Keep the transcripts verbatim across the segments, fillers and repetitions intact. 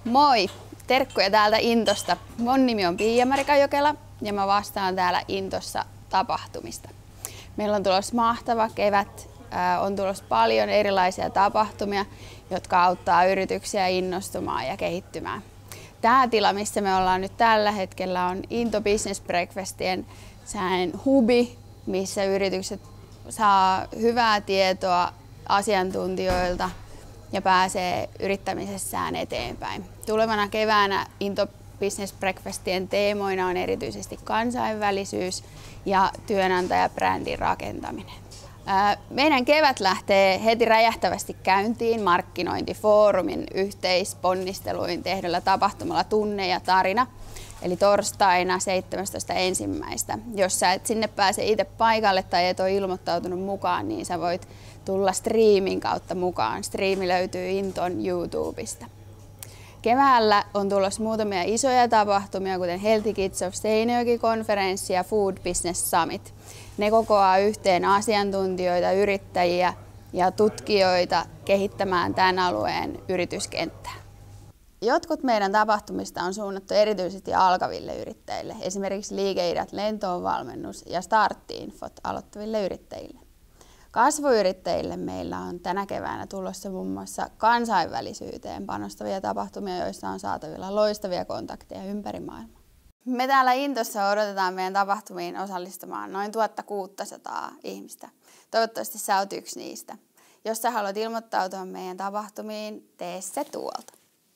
Moi! Terkkuja täältä Intosta. Mun nimi on Pia-Marika Jokela ja mä vastaan täällä Intossa tapahtumista. Meillä on tulossa mahtava kevät. On tulossa paljon erilaisia tapahtumia, jotka auttaa yrityksiä innostumaan ja kehittymään. Tämä tila, missä me ollaan nyt tällä hetkellä, on Into Business Breakfastien hubi, missä yritykset saa hyvää tietoa asiantuntijoilta ja pääsee yrittämisessään eteenpäin. Tulevana keväänä Into Business Breakfastien teemoina on erityisesti kansainvälisyys ja työnantajabrändin rakentaminen. Meidän kevät lähtee heti räjähtävästi käyntiin markkinointifoorumin yhteisponnisteluin tehdyllä tapahtumalla Tunne ja tarina, eli torstaina seitsemästoista ensimmäistä Jos sä et sinne pääse itse paikalle tai et ole ilmoittautunut mukaan, niin sä voit tulla striimin kautta mukaan. Striimi löytyy Inton YouTubesta. Keväällä on tulossa muutamia isoja tapahtumia, kuten Healthy Kids of Seinäjoki-konferenssi ja Food Business Summit. Ne kokoaa yhteen asiantuntijoita, yrittäjiä ja tutkijoita kehittämään tämän alueen yrityskenttää. Jotkut meidän tapahtumista on suunnattu erityisesti alkaville yrittäjille, esimerkiksi Liikeidat lentoon valmennus ja Startti-infot aloittaville yrittäjille. Kasvuyrittäjille meillä on tänä keväänä tulossa muun muassa kansainvälisyyteen panostavia tapahtumia, joissa on saatavilla loistavia kontakteja ympäri maailmaa. Me täällä Intossa odotetaan meidän tapahtumiin osallistumaan noin tuhatkuusisataa ihmistä. Toivottavasti sä oot yksi niistä. Jos sä haluat ilmoittautua meidän tapahtumiin, tee se tuolta.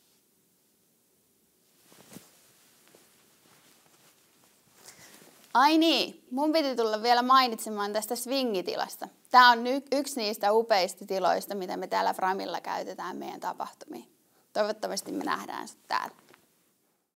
Ai niin, mun piti tulla vielä mainitsemaan tästä swingitilasta. Tää on yksi niistä upeista tiloista, mitä me täällä Framilla käytetään meidän tapahtumiin. Toivottavasti me nähdään sut täällä.